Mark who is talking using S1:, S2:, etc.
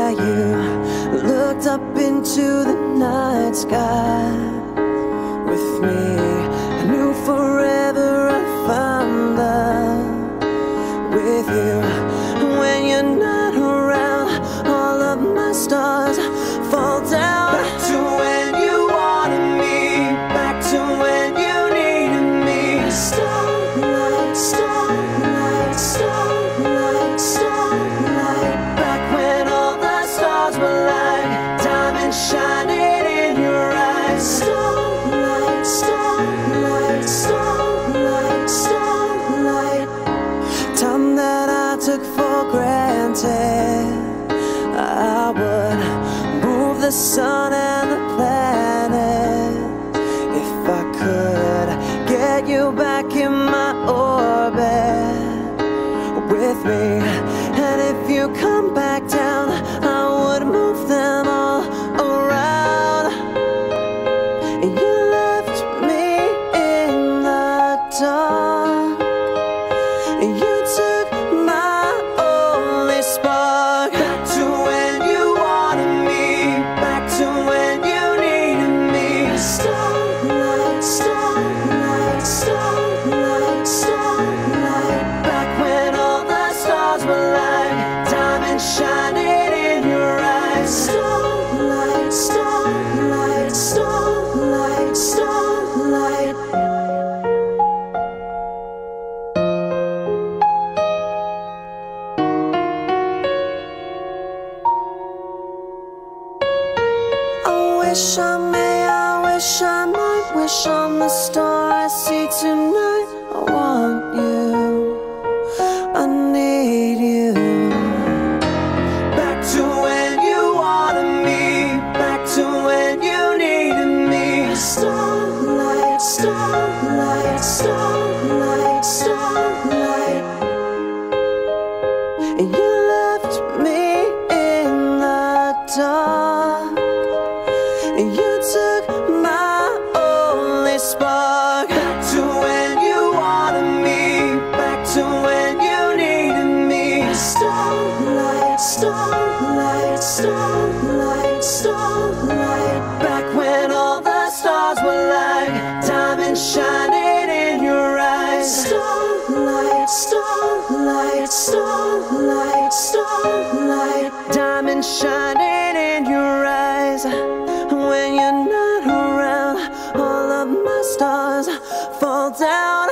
S1: why you looked up into the night sky with me. I knew forever I'd find love with you. When you're not around, all of my stars fall down. Back to when you wanted me, back to when you needed me. Starlight, starlight, starlight, starlight. Back when all the stars were like diamonds shining in your eyes. Starlight, starlight, starlight, starlight. Time that I took for granted, I would move the sun and the planets if I could get you back in my orbit with me. And if you come back down, I would move them all around. And you left me in the dark, and you took my only spark. Back to when you wanted me, back to when you needed me. Starlight, starlight, starlight, starlight. Back when all the stars were like diamonds shining in your eyes. Starlight, starlight, starlight, starlight. I wish I might wish on the star I see tonight. I want you, I need you. Back to when you wanted me, back to when you needed me. Starlight, starlight, starlight, starlight. And you left me in the dark, and you took my only spark. Back to when you wanted me, back to when you needed me. Starlight, starlight, starlight, starlight. Back when all the stars were like diamonds shining in your eyes. Starlight, starlight, starlight, starlight. Diamonds shining in your eyes. When you're not around, all of my stars fall down.